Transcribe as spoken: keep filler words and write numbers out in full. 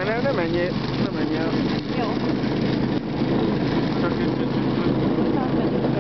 Ne, ne menj el, ne menj el. Jó. Csak itt, itt, itt. Utána megyünk.